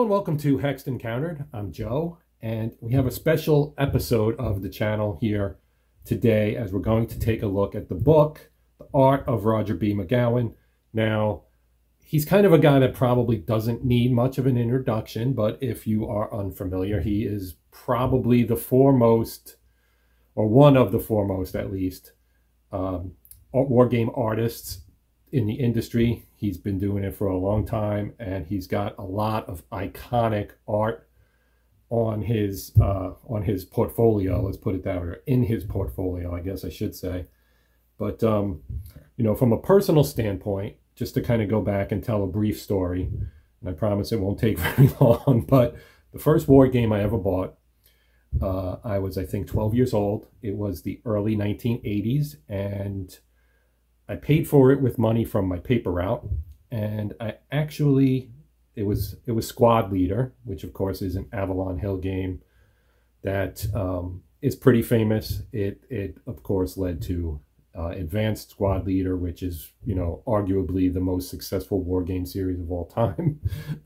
Hello and welcome to Hexed Encountered. I'm Joe, and we have a special episode of the channel here today as we're going to take a look at the book, The Art of Roger B. McGowan. Now, he's kind of a guy that probably doesn't need much of an introduction, but if you are unfamiliar, he is probably the foremost, or one of the foremost at least, war game artists in the industry. He's been doing it for a long time, and he's got a lot of iconic art on his portfolio. Let's put it that way, or in his portfolio, I guess I should say. But you know, from a personal standpoint, just to kind of go back and tell a brief story, and I promise it won't take very long. But the first war game I ever bought, I was, I think, 12 years old. It was the early 1980s, and I paid for it with money from my paper route, and I actually, it was Squad Leader, which of course is an Avalon Hill game that is pretty famous. It of course led to Advanced Squad Leader, which is, you know, arguably the most successful war game series of all time.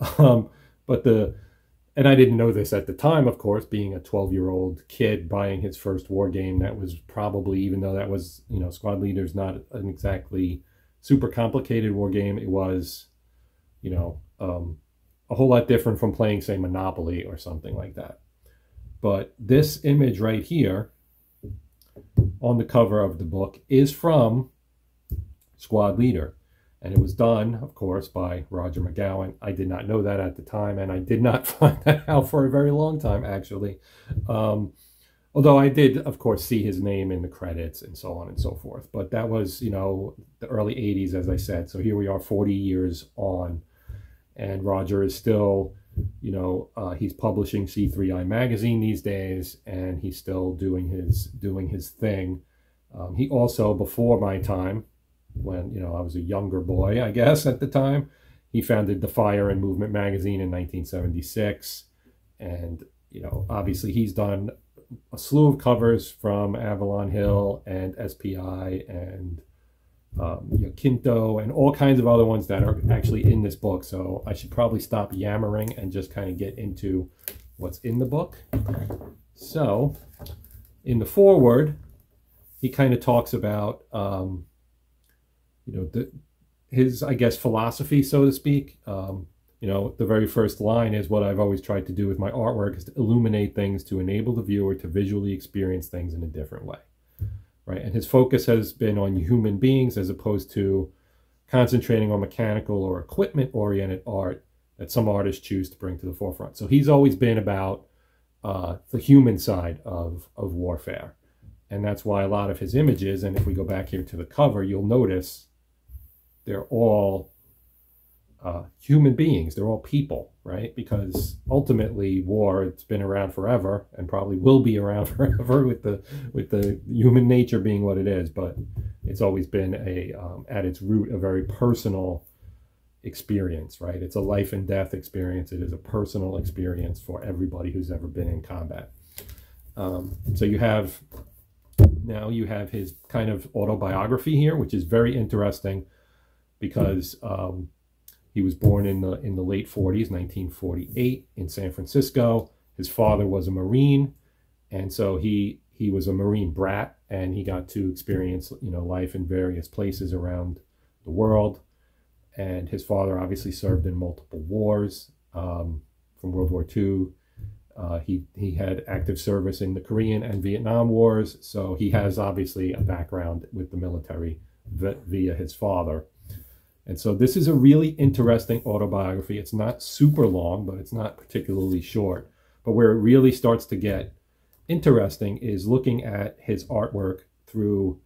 And I didn't know this at the time, of course, being a 12-year-old kid buying his first war game. That was probably, even though that was, you know, Squad Leader's not an exactly super complicated war game, it was, you know, a whole lot different from playing, say, Monopoly or something like that. But this image right here on the cover of the book is from Squad Leader. And it was done, of course, by Roger McGowan. I did not know that at the time, and I did not find that out for a very long time, actually. Although I did, of course, see his name in the credits and so on and so forth. But that was, you know, the early 80s, as I said. So here we are 40 years on, and Roger is still, you know, he's publishing C3I magazine these days, and he's still doing his thing. He also, before my time, when, you know, I was a younger boy, I guess, at the time, he founded the Fire and Movement magazine in 1976. And, you know, obviously he's done a slew of covers from Avalon Hill and SPI and Quinto and all kinds of other ones that are actually in this book. So I should probably stop yammering and just kind of get into what's in the book. So in the foreword, he kind of talks about you know, his, I guess, philosophy, so to speak. You know, the very first line is, what I've always tried to do with my artwork is to illuminate things to enable the viewer to visually experience things in a different way, right? And his focus has been on human beings as opposed to concentrating on mechanical or equipment-oriented art that some artists choose to bring to the forefront. So he's always been about the human side of warfare. And that's why a lot of his images, and if we go back here to the cover, you'll notice they're all human beings. They're all people, right? Because ultimately, war, it's been around forever and probably will be around forever with the human nature being what it is. But it's always been at its root, a very personal experience, right? It's a life and death experience. It is a personal experience for everybody who's ever been in combat. So you have his kind of autobiography here, which is very interesting because he was born in the late 40s, 1948, in San Francisco. His father was a Marine, and so he was a Marine brat, and he got to experience, you know, life in various places around the world. And his father obviously served in multiple wars, from World War II. He had active service in the Korean and Vietnam Wars, so he has obviously a background with the military via his father. And so this is a really interesting autobiography. It's not super long, but it's not particularly short. But where it really starts to get interesting is looking at his artwork through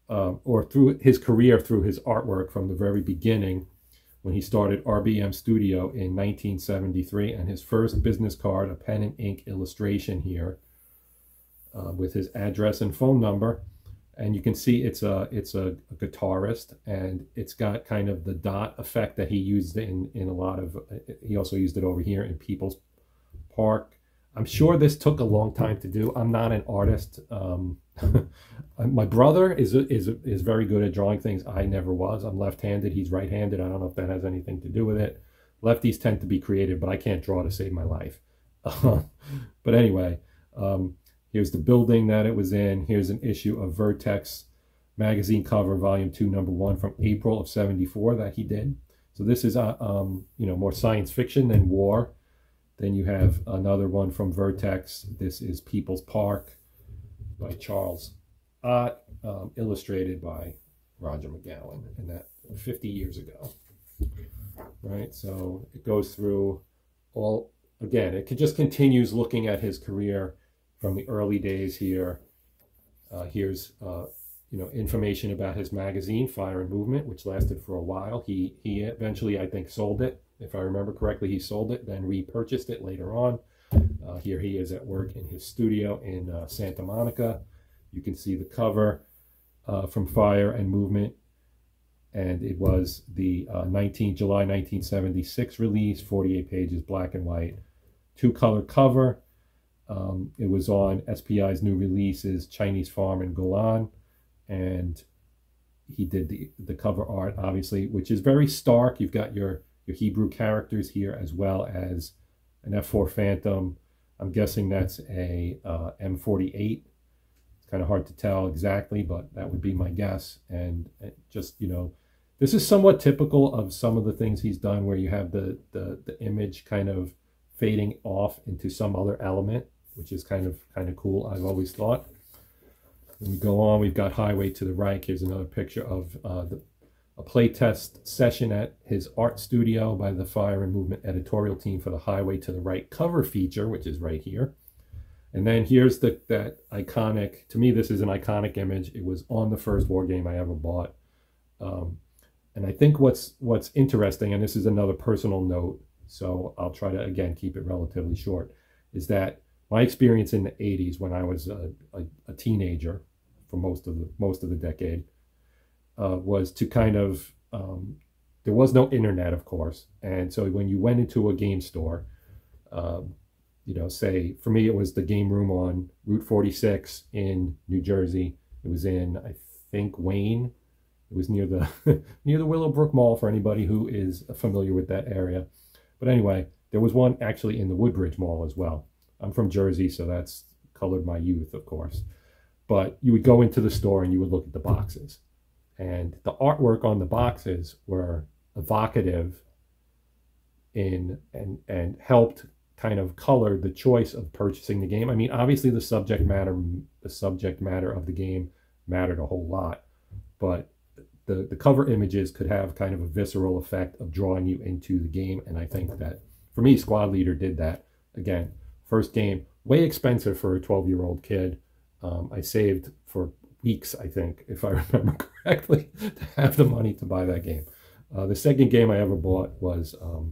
his career through his artwork from the very beginning, when he started RBM Studio in 1973, and his first business card, a pen and ink illustration here with his address and phone number. And you can see it's a guitarist, and it's got kind of the dot effect that he used in a lot of, he also used it over here in People's Park. I'm sure this took a long time to do. I'm not an artist. My brother is very good at drawing things. I never was. I'm left-handed. He's right-handed. I don't know if that has anything to do with it. Lefties tend to be creative, but I can't draw to save my life. But anyway, here's the building that it was in. Here's an issue of Vertex magazine cover, volume 2, number 1, from April of '74 that he did. So this is more science fiction than war. Then you have another one from Vertex. This is People's Park by Charles Ott, illustrated by Roger McGowan, and that 50 years ago. Right, so it goes through all, again, it just continues looking at his career from the early days here. Here's information about his magazine, Fire and Movement, which lasted for a while. He eventually, I think, sold it. If I remember correctly, he sold it, then repurchased it later on. Here he is at work in his studio in Santa Monica. You can see the cover from Fire and Movement, and it was the July 1976 release, 48 pages, black and white, 2-color cover. It was on SPI's new releases, Chinese Farm and Golan, and he did the cover art, obviously, which is very stark. You've got your Hebrew characters here, as well as an F4 Phantom. I'm guessing that's a M48. It's kind of hard to tell exactly, but that would be my guess. And just, this is somewhat typical of some of the things he's done, where you have the image kind of fading off into some other element, which is kind of cool, I've always thought. When we go on, we've got Highway to the Reich. Here's another picture of a playtest session at his art studio by the Fire and Movement editorial team for the Highway to the Reich cover feature, which is right here. And then here's that iconic, to me, this is an iconic image. It was on the first war game I ever bought. And I think what's interesting, and this is another personal note, so I'll try to, again, keep it relatively short, is that my experience in the 80s, when I was a teenager for most of the decade, was to kind of, there was no internet, of course. And so when you went into a game store, say, for me, it was the Game Room on Route 46 in New Jersey. It was in, I think, Wayne. It was near the near the Willowbrook Mall, for anybody who is familiar with that area. But anyway, there was one actually in the Woodbridge Mall as well. I'm from Jersey, so that's colored my youth, of course. But you would go into the store and you would look at the boxes. And the artwork on the boxes were evocative and helped kind of color the choice of purchasing the game. I mean, obviously the subject matter of the game mattered a whole lot, but the cover images could have kind of a visceral effect of drawing you into the game. And I think that, for me, Squad Leader did that. Again, first game, way expensive for a 12-year-old kid. I saved for weeks, I think, if I remember correctly, to have the money to buy that game. The second game I ever bought was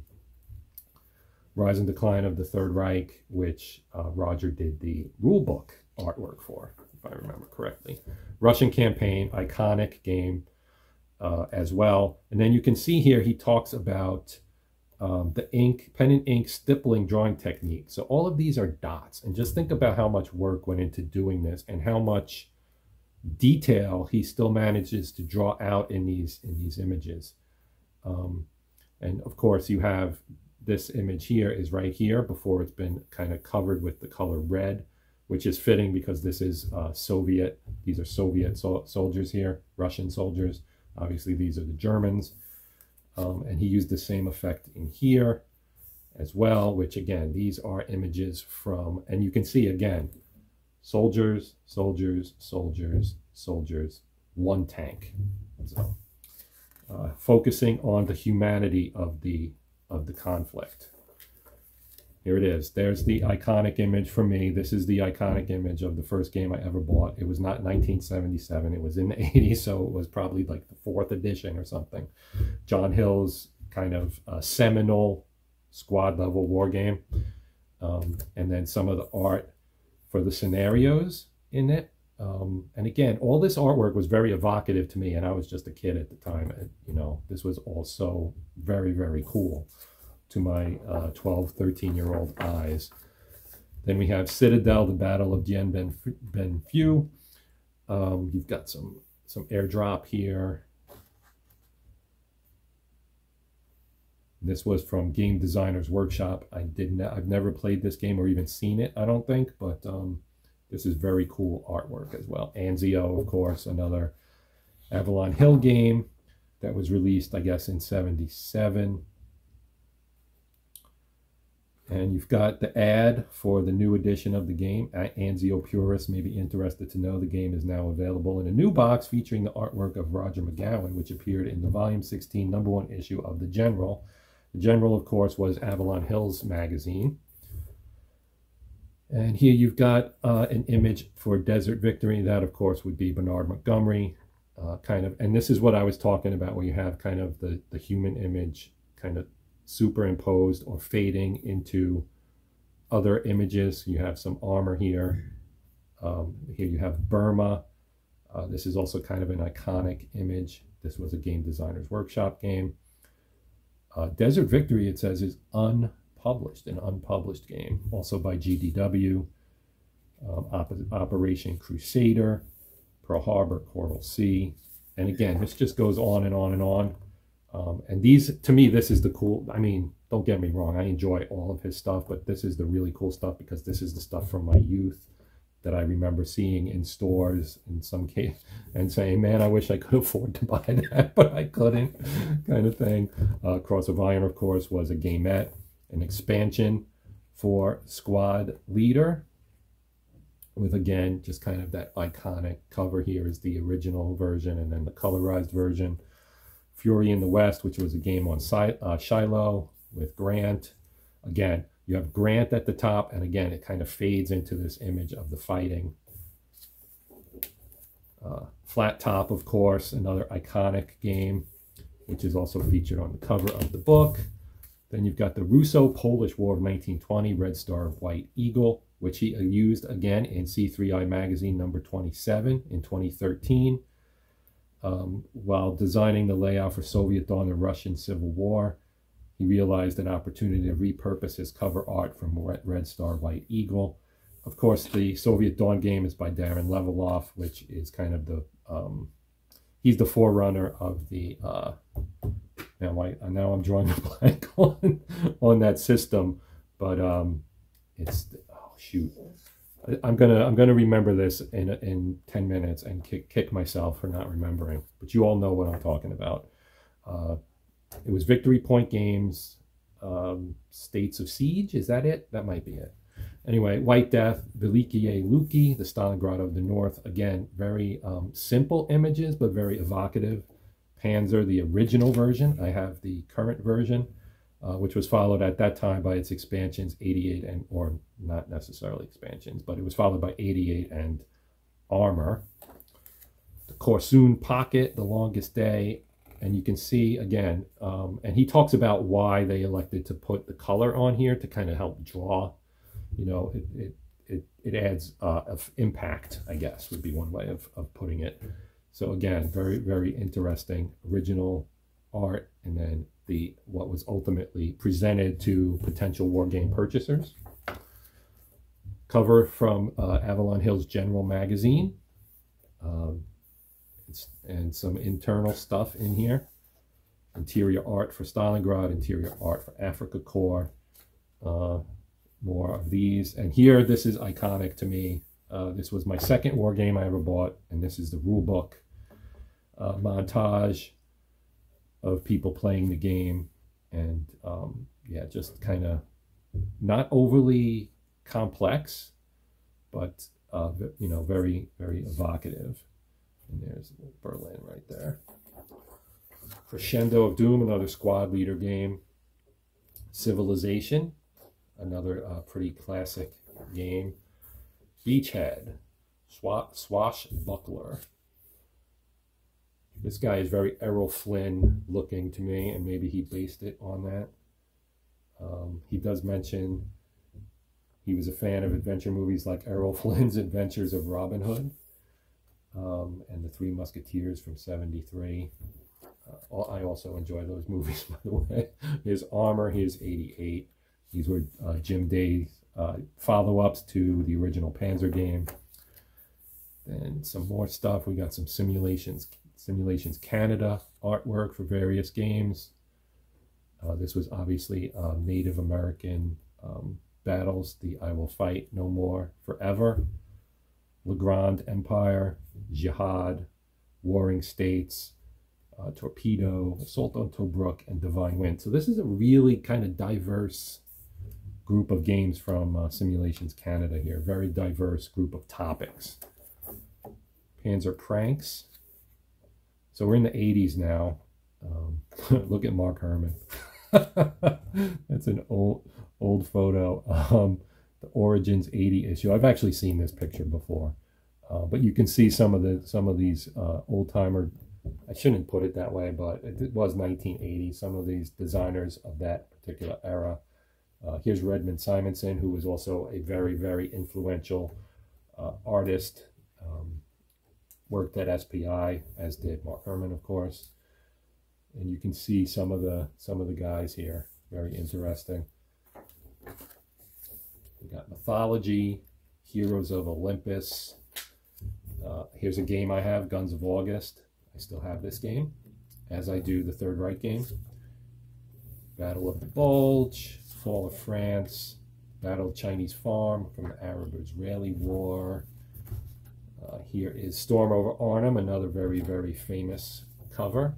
Rise and Decline of the Third Reich, which Roger did the rulebook artwork for, if I remember correctly. Russian Campaign, iconic game as well. And then you can see here he talks about the pen and ink stippling drawing technique. So all of these are dots, and just think about how much work went into doing this and how much detail he still manages to draw out in these images. And of course, you have this image here is right here before it's been kind of covered with the color red, which is fitting because this is Soviet. These are Soviet soldiers here, Russian soldiers. Obviously, these are the Germans. And he used the same effect in here as well, which again, these are images from, and you can see again, soldiers, soldiers, soldiers, soldiers, one tank. So, focusing on the humanity of the conflict. Here it is. There's the iconic image for me. This is the iconic image of the first game I ever bought. It was not 1977. It was in the 80s, so it was probably like the 4th edition or something. John Hill's kind of seminal squad level war game. And then some of the art for the scenarios in it. And again, all this artwork was very evocative to me, and I was just a kid at the time. And, this was also very, very cool to my 12, 13-year-old eyes. Then we have Citadel, the Battle of Dien Ben Phu. You've got some airdrop here. This was from Game Designers Workshop. I've never played this game or even seen it, I don't think, but this is very cool artwork as well. Anzio, of course, another Avalon Hill game that was released, I guess, in '77. And you've got the ad for the new edition of the game. Anzio purists may be interested to know the game is now available in a new box featuring the artwork of Roger McGowan, which appeared in the Volume 16, #1 issue of The General. The General, of course, was Avalon Hill's magazine. And here you've got an image for Desert Victory. That, of course, would be Bernard Montgomery, and this is what I was talking about, where you have kind of the human image kind of superimposed or fading into other images. You have some armor here. Here you have Burma. This is also kind of an iconic image. This was a Game Designers Workshop game. Desert Victory, it says, is an unpublished game, also by GDW. Operation Crusader, Pearl Harbor, Coral Sea. And again, this just goes on and on and on. And these, to me, this is the cool, I mean, don't get me wrong, I enjoy all of his stuff, but this is the really cool stuff because this is the stuff from my youth that I remember seeing in stores in some case and saying, man, I wish I could afford to buy that, but I couldn't, kind of thing. Cross of Iron, of course, was a gamette, an expansion for Squad Leader, with, again, just kind of that iconic cover. Here is the original version and then the colorized version. Fury in the West, which was a game on Shiloh with Grant. Again, you have Grant at the top, and again, it kind of fades into this image of the fighting. Flat Top, of course, another iconic game, which is also featured on the cover of the book. Then you've got the Russo-Polish War of 1920, Red Star, White Eagle, which he used again in C3I Magazine number 27 in 2013. While designing the layout for Soviet Dawn and Russian Civil War, he realized an opportunity to repurpose his cover art from Red Star, White Eagle. Of course, the Soviet Dawn game is by Darren Leveloff, which is kind of the, he's the forerunner of the, now I'm drawing a blank on that system, but it's, oh shoot. I'm gonna remember this in 10 minutes and kick myself for not remembering. But you all know what I'm talking about. It was Victory Point Games, States of Siege. Is that it? That might be it. Anyway, White Death, Velikiye Luki, the Stalingrad of the North. Again, very simple images, but very evocative. Panzer, the original version. I have the current version, which was followed at that time by its expansions, 88 or not necessarily expansions, but it was followed by 88 and Armor. The Korsun Pocket, The Longest Day, and you can see again, and he talks about why they elected to put the color on here to kind of help draw. You know, it adds of impact, I guess, would be one way of putting it. So again, very, very interesting original art, and then what was ultimately presented to potential war game purchasers. Cover from Avalon Hill's General magazine, and some internal stuff in here. Interior art for Stalingrad, interior art for Afrika Korps. More of these, and here, this is iconic to me. This was my second war game I ever bought, and this is the rule book montage of people playing the game, and yeah, just kind of not overly complex, but you know, very, very evocative. And there's Berlin right there. Crescendo of Doom, another squad leader game. Civilization, another pretty classic game. Beachhead, Swashbuckler. This guy is very Errol Flynn looking to me, and maybe he based it on that. He does mention he was a fan of adventure movies like Errol Flynn's Adventures of Robin Hood, and The Three Musketeers from '73. I also enjoy those movies, by the way. His Armor, his 88. These were Jim Day's follow-ups to the original Panzer game. And some more stuff. We got some Simulations Canada artwork for various games. This was obviously Native American battles, the I Will Fight No More Forever, Le Grand Empire, Jihad, Warring States, Torpedo, Assault on Tobruk, and Divine Wind. So this is a really kind of diverse group of games from Simulations Canada here. Very diverse group of topics. Panzer Pranks. So we're in the 80s now. Look at Mark Herman. That's an old photo. The Origins 80 issue. I've actually seen this picture before, but you can see some of these old timer. I shouldn't put it that way, but it was 1980. Some of these designers of that particular era. Here's Redmond Simonson, who was also a very, very influential artist. Worked at SPI, as did Mark Herman, of course. And you can see some of the guys here. Very interesting. We got Mythology, Heroes of Olympus. Here's a game I have, Guns of August. I still have this game, as I do the Third Reich game. Battle of the Bulge, Fall of France, Battle of Chinese Farm from the Arab-Israeli War. Here is Storm over Arnhem, another very, very famous cover.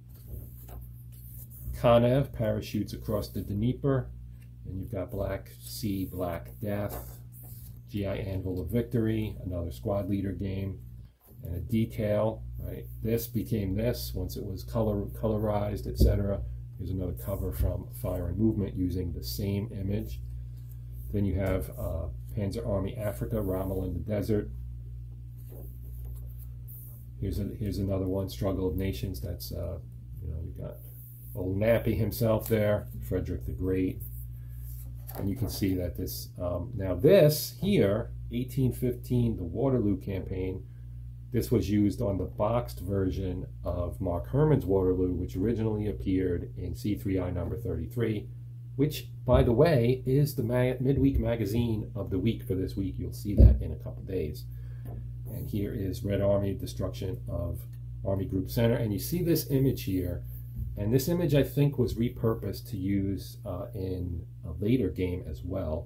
Kanev, Parachutes Across the Dnieper. And you've got Black Sea, Black Death. GI Anvil of Victory, another squad leader game. And a detail, right? This became this once it was colorized, etc. Here's another cover from Fire and Movement using the same image. Then you have Panzer Army Africa, Rommel in the Desert. Here's another one, Struggle of Nations. That's you've got old Nappy himself there, Frederick the Great, and you can see that this now this here, 1815, the Waterloo campaign. This was used on the boxed version of Mark Herman's Waterloo, which originally appeared in C3I number 33, which, by the way, is the midweek magazine of the week for this week. You'll see that in a couple days. And here is Red Army, destruction of Army Group Center. And you see this image here. And this image, I think, was repurposed to use in a later game as well.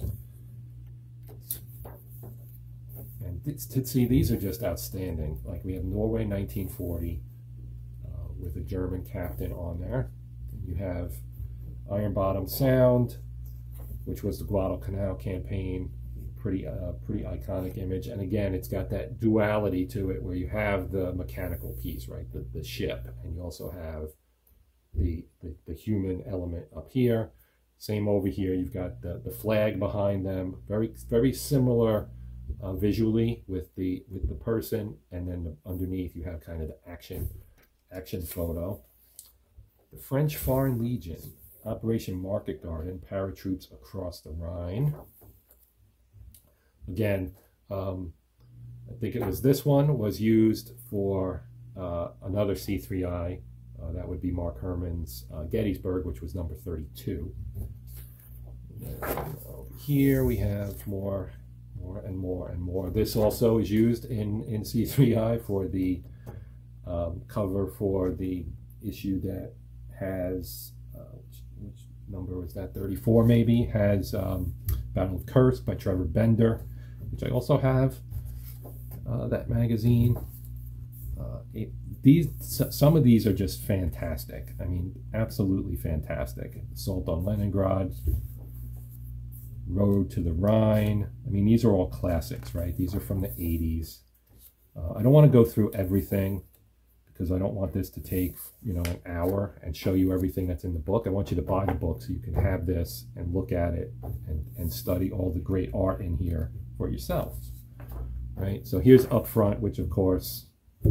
And to see, these are just outstanding. Like, we have Norway 1940 with a German captain on there. You have Iron Bottom Sound, which was the Guadalcanal campaign. Pretty iconic image. And again, it's got that duality to it where you have the mechanical piece, right? The ship, and you also have the human element up here. Same over here. You've got the flag behind them. Very similar visually with the person, and then underneath you have kind of the action photo. The French Foreign Legion, Operation Market Garden, paratroops across the Rhine. Again, I think it was this one was used for another C3I. That would be Mark Herman's Gettysburg, which was number 32. Over here we have more and more. This also is used in C3I for the cover for the issue that has, which number was that, 34 maybe, has Battle of Kursk by Trevor Bender, which I also have, that magazine. Some of these are just fantastic. I mean, absolutely fantastic. Assault on Leningrad, Road to the Rhine. I mean, these are all classics, right? These are from the 80s. I don't want to go through everything because I don't want this to take, an hour and show you everything that's in the book. I want you to buy the book so you can have this and look at it and study all the great art in here for yourself, right? So here's Up Front, which of course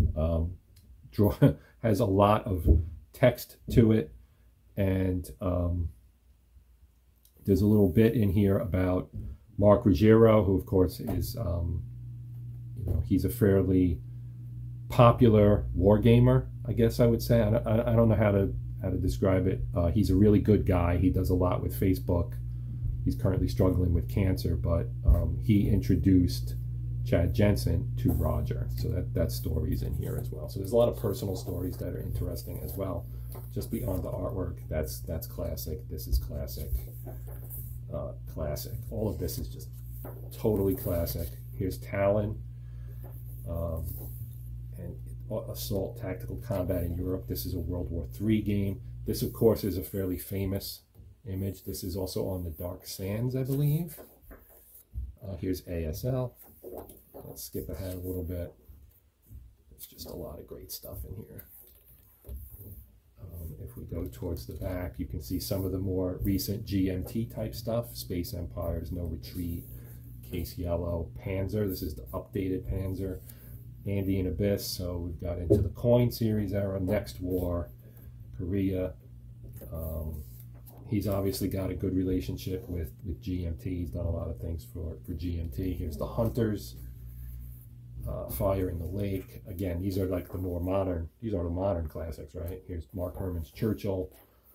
has a lot of text to it, and there's a little bit in here about Mark Ruggiero, who of course is he's a fairly popular war gamer, I guess I would say. I don't know how to describe it. He's a really good guy. He does a lot with Facebook. He's currently struggling with cancer, but he introduced Chad Jensen to Roger. So that story is in here as well. So there's a lot of personal stories that are interesting as well. just beyond the artwork, that's classic. This is classic. Classic. All of this is just totally classic. Here's Talon, and Assault Tactical Combat in Europe. This is a World War III game. This, of course, is a fairly famous image. This is also on the Dark Sands, I believe. Here's ASL. Let's skip ahead a little bit. There's just a lot of great stuff in here. If we go towards the back, you can see some of the more recent GMT type stuff. Space Empires, No Retreat, Case Yellow, Panzer. This is the updated Panzer. Andean Abyss. So we've got into the Coin Series era, Next War, Korea. He's obviously got a good relationship with GMT. He's done a lot of things for GMT. Here's the Hunters, Fire in the Lake. Again, these are like the more modern, these are the modern classics, right? Here's Mark Herman's Churchill,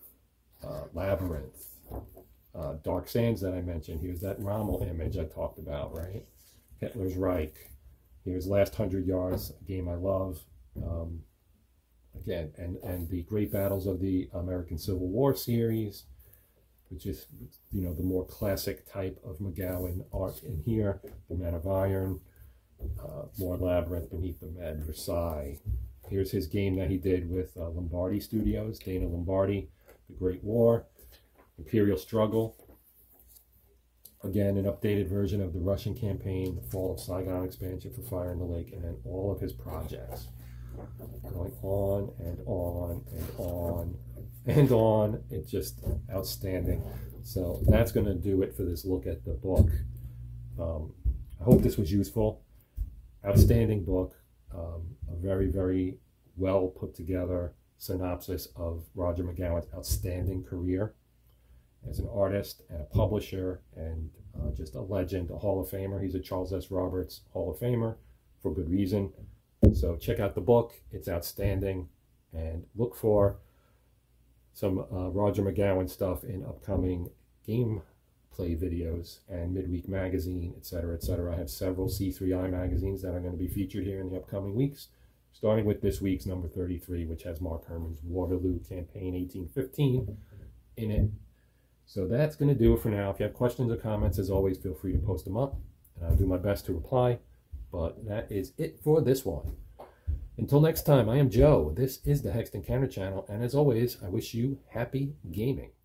Labyrinth, Dark Sands that I mentioned. Here's that Rommel image I talked about, right? Hitler's Reich. Here's Last 100 Yards, a game I love. Again, and the Great Battles of the American Civil War series, which is, you know, the more classic type of McGowan art in here. The Men of Iron, more Labyrinth, Beneath the Med, Versailles. Here's his game that he did with Lombardi Studios, Dana Lombardi, The Great War, Imperial Struggle. Again, an updated version of the Russian campaign, the Fall of Saigon expansion for Fire in the Lake, and then all of his projects. Going on and on and on and on. It's just outstanding. So that's going to do it for this look at the book. I hope this was useful. Outstanding book. A very, very well put together synopsis of Roger McGowan's outstanding career as an artist and a publisher, and just a legend, a Hall of Famer. He's a Charles S. Roberts Hall of Famer for good reason. So check out the book. It's outstanding, and look for some Roger McGowan stuff in upcoming gameplay videos and Midweek Magazine, etc., etc. I have several C3I magazines that are going to be featured here in the upcoming weeks, starting with this week's number 33, which has Mark Herman's Waterloo Campaign 1815 in it. So that's going to do it for now. If you have questions or comments, as always, feel free to post them up, and I'll do my best to reply. But that is it for this one. Until next time, I am Joe. This is the Hexton Counter Channel, and as always, I wish you happy gaming.